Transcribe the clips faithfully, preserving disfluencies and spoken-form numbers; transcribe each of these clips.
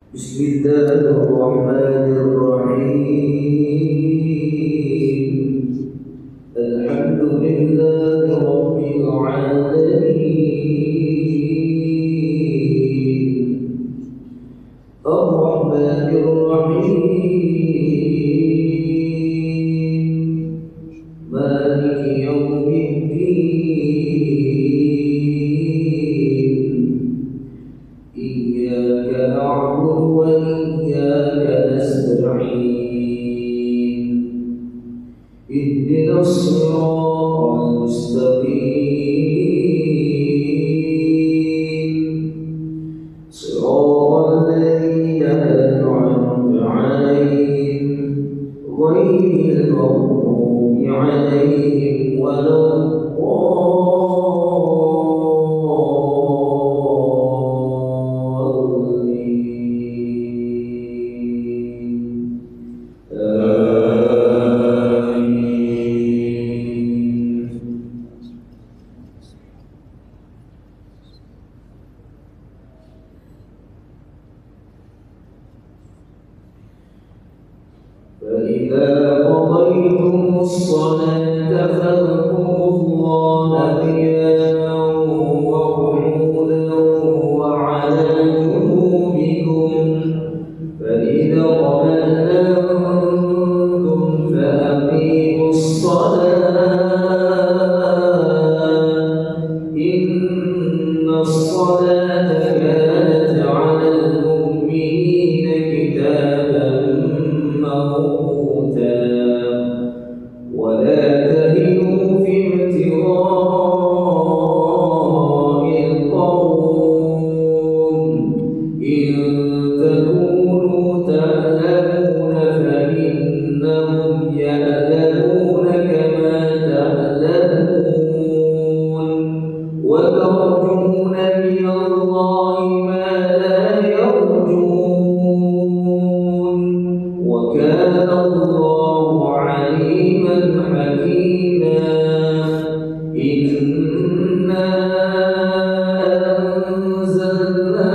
بسم الله الرحمن الرحيم. الحمد لله رب العالمين الرحمن الرحيم مالك يوم الدين إياك نعبد وإياك نستعين اهدنا الصراط المستقيم صراط الذين أنعمت عليهم غير المغضوب عليهم ولا فإذا قضيتم الصلاة فاذكروا الله قياما وقعودا وعلى جنوبكم فإذا اطمأننتم فأقيموا الصلاة إن الصلاة كانت على المؤمنين كتابا موقوتا ولا تهنوا في ابتغاء القوم إن تكونوا تعلمون فإنهم يعلمون كما تعلمون وترجون من الله ما لا يرجون وكان الله عليما حكيما إنا أنزلنا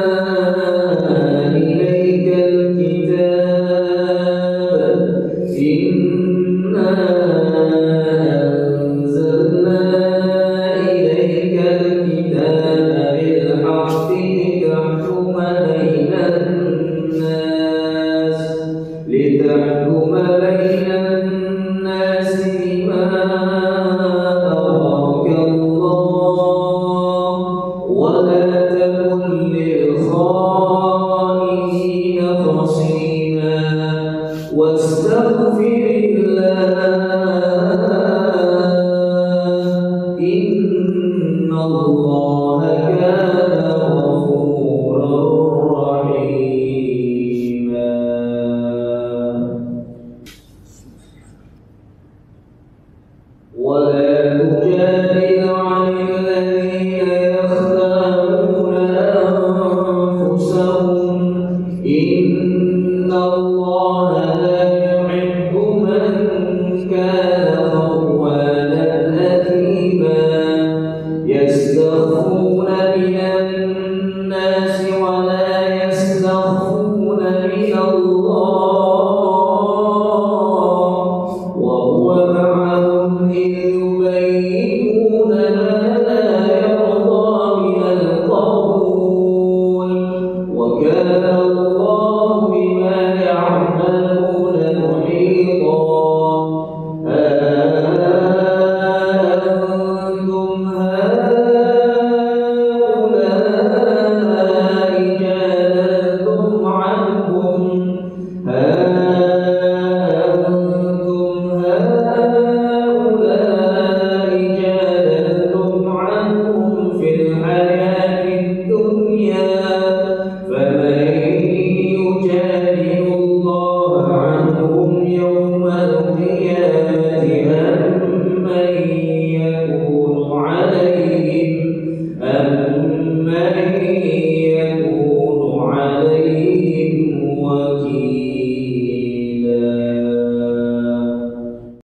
إليك الكتاب إنا أنزلنا إليك الكتاب بالحق لتحكم بين الناس لتحكم بين الناس بما أراك الله ولا تكن للخائنين خصيما واستغفر الله إن الله كان غفورا رحيما. ولا تجادل عن الذين يخدعون أنفسهم إن الله لا يحب من كان خوانا أثيما يستخفون من الناس ولا يستخفون من الله وهو معهم إذ يبيتون ما لا يرضى من القول وكان الله